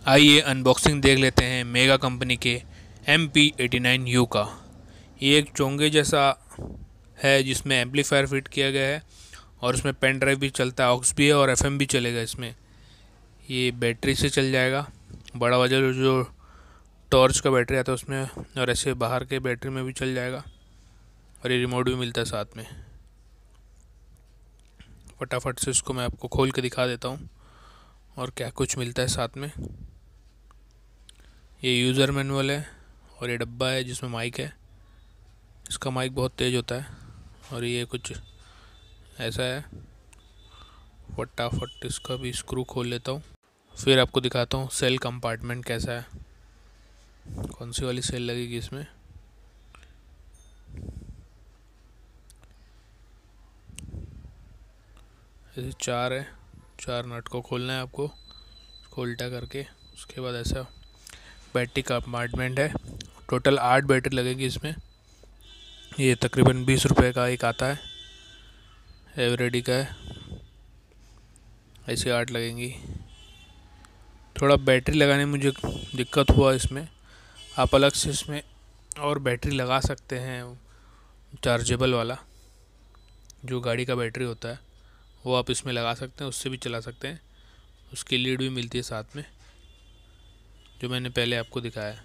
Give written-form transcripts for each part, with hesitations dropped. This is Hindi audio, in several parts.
आइए अनबॉक्सिंग देख लेते हैं मेगा कंपनी के MP89U का। ये एक चोंगे जैसा है जिसमें एम्पलीफायर फिट किया गया है और उसमें पेन ड्राइव भी चलता है, ऑक्स भी है और FM भी चलेगा इसमें। ये बैटरी से चल जाएगा, बड़ा वाला जो टॉर्च का बैटरी आता है उसमें, और ऐसे बाहर के बैटरी में भी चल जाएगा। और ये रिमोट भी मिलता है साथ में। फटाफट से इसको मैं आपको खोल के दिखा देता हूँ और क्या कुछ मिलता है साथ में। ये यूज़र मैनुअल है और ये डब्बा है जिसमें माइक है। इसका माइक बहुत तेज़ होता है और ये कुछ ऐसा है। फटाफट इसका भी स्क्रू खोल लेता हूँ, फिर आपको दिखाता हूँ सेल कंपार्टमेंट कैसा है, कौन सी वाली सेल लगेगी इसमें। ऐसे चार है, चार नट को खोलना है आपको, उसको उल्टा करके। उसके बाद ऐसा बैटरी कंपार्टमेंट है। टोटल 8 बैटरी लगेगी इसमें। ये तकरीबन 20 रुपए का एक आता है, एवरेडी का है। ऐसे 8 लगेंगी। थोड़ा बैटरी लगाने में मुझे दिक्कत हुआ इसमें। आप अलग से इसमें और बैटरी लगा सकते हैं, चार्जेबल वाला जो गाड़ी का बैटरी होता है वो आप इसमें लगा सकते हैं, उससे भी चला सकते हैं। उसकी लीड भी मिलती है साथ में, जो मैंने पहले आपको दिखाया।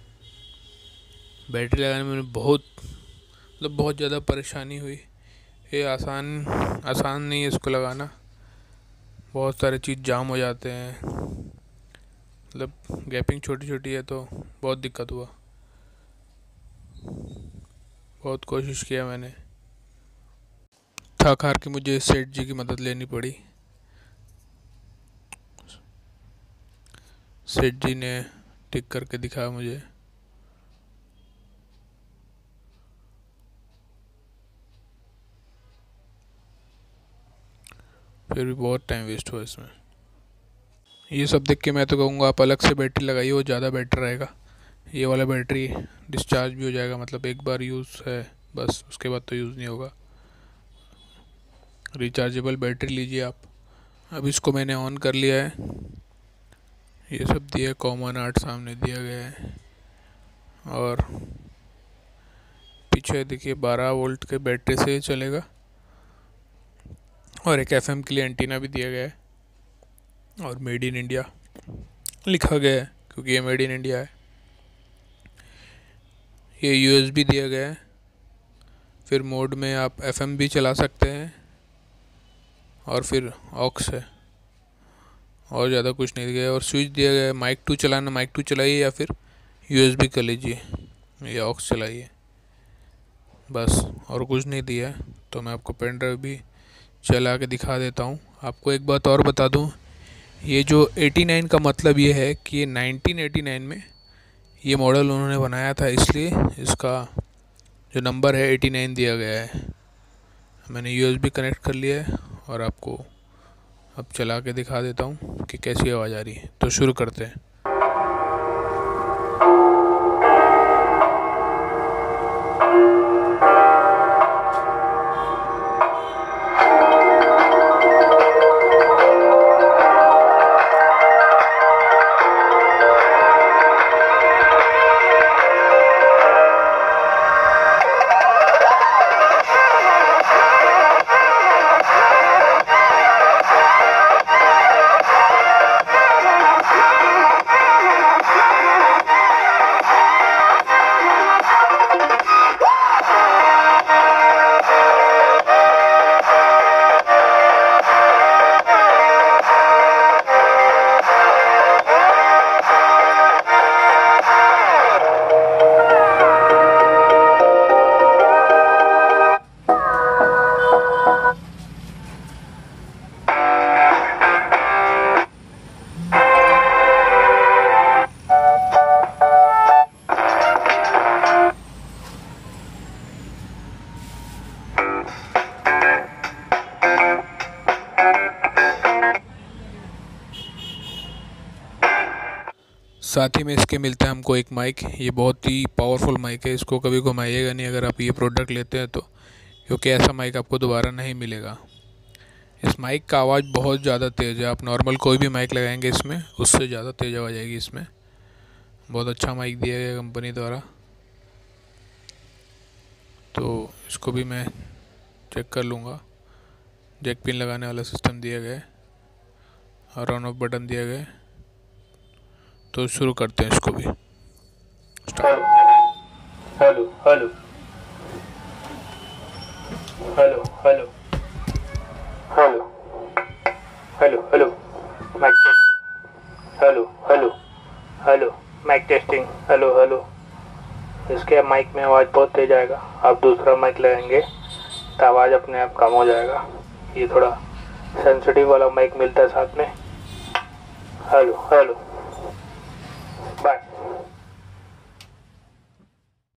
बैटरी लगाने में बहुत ज़्यादा परेशानी हुई। ये आसान नहीं है इसको लगाना, बहुत सारे चीज़ जाम हो जाते हैं। गैपिंग छोटी छोटी है तो बहुत दिक्कत हुआ। बहुत कोशिश किया मैंने, थक हार के मुझे सेठ जी की मदद लेनी पड़ी। सेठ जी ने ठीक करके दिखाया मुझे। फिर भी बहुत टाइम वेस्ट हुआ इसमें। ये सब देख के मैं तो कहूँगा आप अलग से बैटरी लगाइए, वो ज़्यादा बेटर रहेगा। ये वाला बैटरी डिस्चार्ज भी हो जाएगा, मतलब एक बार यूज़ है बस, उसके बाद तो यूज़ नहीं होगा। रिचार्जेबल बैटरी लीजिए आप। अब इसको मैंने ऑन कर लिया है। ये सब दिया, कॉमन आर्ट सामने दिया गया है और पीछे देखिए 12 वोल्ट के बैटरी से चलेगा और एक FM के लिए एंटीना भी दिया गया है और मेड इन इंडिया लिखा गया है क्योंकि ये मेड इन इंडिया है। ये USB दिया गया है। फिर मोड में आप FM भी चला सकते हैं और फिर ऑक्स है, और ज़्यादा कुछ नहीं दिया गया। और स्विच दिया गया है, माइक 2 चलाना, माइक 2 चलाइए या फिर USB कर लीजिए या ऑक्स चलाइए, बस और कुछ नहीं दिया है। तो मैं आपको पेन ड्राइव भी चला के दिखा देता हूँ। आपको एक बात और बता दूँ, ये जो 89 का मतलब ये है कि ये 1989 में ये मॉडल उन्होंने बनाया था, इसलिए इसका जो नंबर है 89 दिया गया है। मैंने USB कनेक्ट कर लिया है और आपको अब चला के दिखा देता हूँ कि कैसी आवाज़ आ रही है। तो शुरू करते हैं। साथ ही में इसके मिलता है हमको एक माइक। ये बहुत ही पावरफुल माइक है, इसको कभी घुमाइएगा नहीं अगर आप ये प्रोडक्ट लेते हैं तो, क्योंकि ऐसा माइक आपको दोबारा नहीं मिलेगा। इस माइक का आवाज़ बहुत ज़्यादा तेज़ है, आप नॉर्मल कोई भी माइक लगाएंगे इसमें उससे ज़्यादा तेज़ आवाज़ आएगी इसमें। बहुत अच्छा माइक दिया गया कंपनी द्वारा। तो इसको भी मैं चेक कर लूँगा। जैक पिन लगाने वाला सिस्टम दिया गया है और ऑन ऑफ बटन दिया गया है। तो शुरू करते हैं इसको भी। Hello hello hello hello hello hello hello hello mic test. Hello hello hello mic testing. Hello hello. इसके माइक में आवाज़ बहुत तेज आएगा, आप दूसरा माइक लगाएंगे तो आवाज़ अपने आप कम हो जाएगा। ये थोड़ा सेंसिटिव वाला माइक मिलता है साथ में। Hello hello